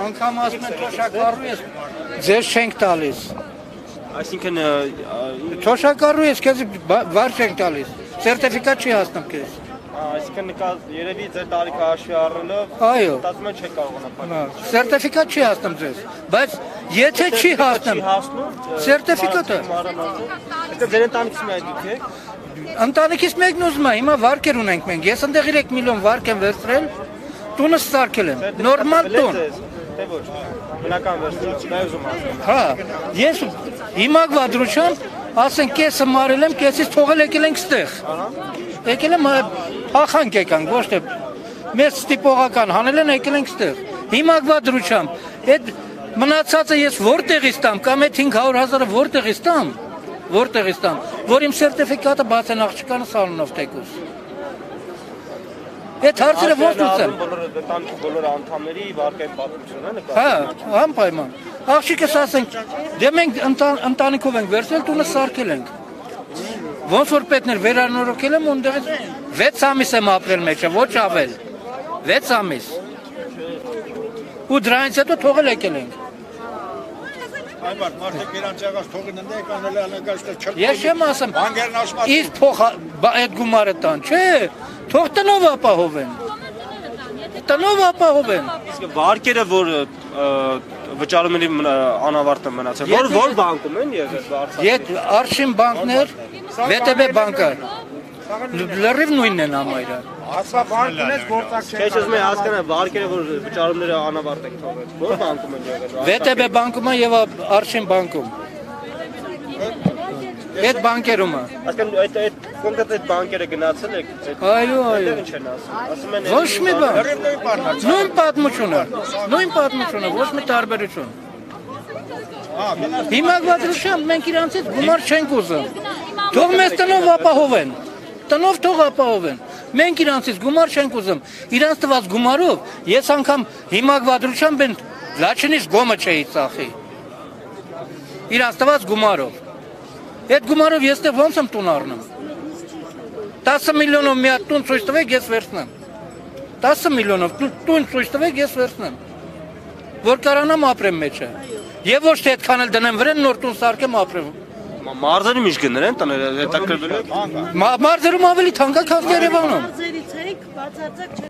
Անգամ ասում են թոշակառու ես, ձեզ չենք տալիս։ Այսինքն Թոշակառու ես, քեզ վար չենք տալիս։ Սերտիֆիկատ չի հասնում քեզ։ այսինքն երևի ձեր տարիքը հաշվի առնելով Այո։ մտածում եմ չեք կարողանա փոխել։ Սերտիֆիկատ չի հասնում ձեզ, բայց եթե չի հասնում, սերտիֆիկատը։ Իսկ ձեր ընտանիքից մի դուք եք։ Ընտանիքից մեկն ուզում է, հիմա վարկեր ունենք մենք։ Ես այնտեղ 3 միլիոն վարկ եմ վերցրել, տունս սարքել եմ։ Նորմալ տուն։ Թե ոչ։ Բնական վերցրել, դա ուզում ասեմ։ Հա, ես հիմա վադրությամբ, ասենք կեսը մարել եմ, կեսից թողել եկել ենք ստեղ։ Եկել եմ ախանք եկանք, ոչ թե մեծ ստիպողական հանել են եկել ենք ստեղ։ Հիմա վադրությամբ, այդ մնացածը ես որտեղից տամ, կամ այդ 500,000-ը որտեղից տամ, որ իմ սերտիֆիկատը բացեն աղջկանը սալոնով տեկուս։ Այդ հարցերը ո՞նց լուծեմ։ Բոլոր անդամների վարկային պատմությունը նկատի։ Հա, անպայման։ Աղջիկս ասենք, դե մենք ընտանիքով ենք վերցրել, տունը սարքել ենք։ Ոնց որ պետներ վերանորոգել եմ, ունդեղից 6 ամիս եմ ապրել մեջը, ոչ ավել։ 6 ամիս։ Ու դրանից հետո թողել եկել ենք։ Այմար, մարդիկ իրանց եղած թողին ընդ եկան, հələ անգաշտը չլպ։ Ես չեմ ասում, Բանկերն ասում իր փոխ այդ գումարը տան, չէ, թող տնով ապահովեն։ Տնով ապահովեն։ Իսկ վարկերը, որ վճարումների անավարտ են մնացել, որ բանկում են եղել Արցախում։ Ետ Արշին բանկներ, VTB բանկը, լրիվ նույնն են համայրը։ Ասա բանկ ունես գործակ Չէ, ուզում եմ հասկանալ վարկերը, որ վճարումները անավարտ են թողել, որ բանկում են եղել։ VTB բանկում եւ Արշին բանկում։ Այդ բանկերում է։ Այսինքն այդ կոնկրետ այդ բանկերը գնացել եք։ Այո, այո։ Ինչ են ասում։ Ասում են Ոչ մի բան։ նույն բան։ Նույն պատմությունը, ոչ մի տարբերություն։ Հիմա վադրությամբ մենք իրանցից գումար չենք ուզում։ Թող մեզ տնով ապահովեն։ Տնով թող ապահովեն։ Մենք իրանցից գումար չենք ուզում։ Իրանց տված գումարով ես անգամ հիմա վադրությամբ են լաչինից գոմը չէի ծախի։ Իրանց տված գումարով։ Այդ գումարով ես դե ոնց եմ տուն առնում։ 10 միլիոնով մի հատ տուն ցույց տվեք, ես վերցնեմ։ 10 միլիոնով տուն ցույց տվեք, ես վերցնեմ։ Որ կարանամ ապրեմ մեջը։ Եվ ոչ թե այդքան էլ դնեմ վրան նոր տուն սարքեմ ապրեմ։ Մարզերի ինչ գներ են տները հետաքրքրվել եք։ Մարզերում ավելի թանկ է, քան Երևանում։ Մարզերից եք, բացարձակ չեք